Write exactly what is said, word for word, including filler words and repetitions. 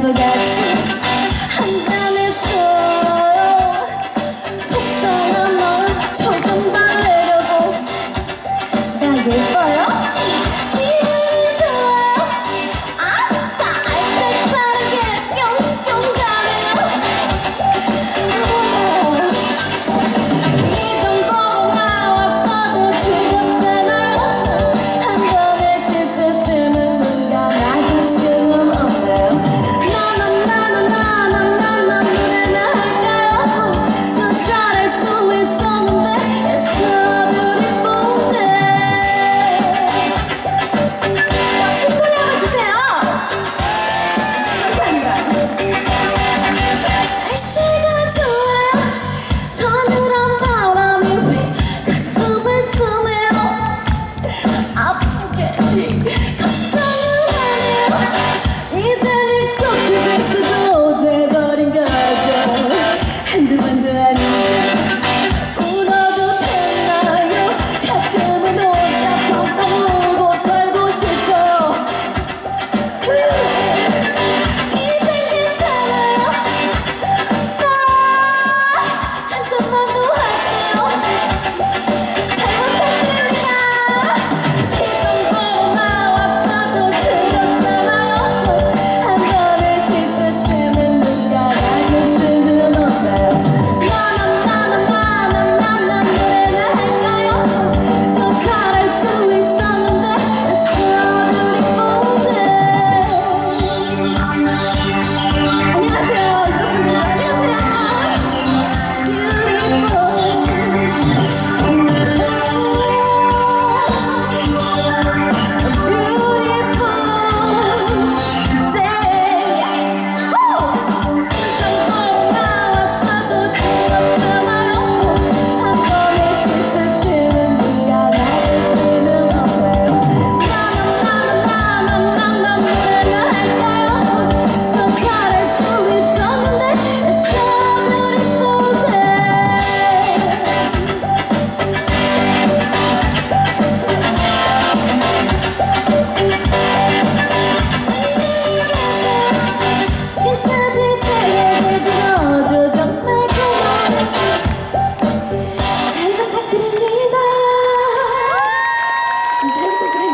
멤버 같이 한잔했어요. 속상한 마음 조금 달래려고. 나 예뻐요? 기분이 좋아요. 아싸 알뜰다는 게 뿅뿅 가네요. 이 정도로 나왔어도 죽었잖아요. 한 번의 실수쯤은 눈 감아줄 수는 없나요? 나나나나나나나나 노래나 할까요? 더 잘할 수 있었는데 It's so beautiful day. 박수 소리 한번 주세요. 감사합니다. 날씨가 좋아요. 서늘한 바람이 왜 가슴을 스네요. 아프게 걱정은 아니에요. 이젠 익숙해질 때도 돼버린 거죠. 한두 번도 아닌데 울어도 되나요? 가끔은 혼자 펑펑 울고 털고 싶어요. 이젠 괜찮아요. 나 한 잔만 더 할게요. 잘 부탁드립니다. 이 정도로 나왔어도 즐겁잖아요. 한 번의 실수쯤은 눈 감아줄 수는 없나요? 나나나나나나나나 노래나 할까요? 더 잘할 수 있었는데 It's so beautiful day. 안녕하세요. 이쪽 분들 안녕하세요. 지금까지 제 얘기 들어줘 정말 고마워. 잘 부탁드립니다. 잘 부탁드립니다.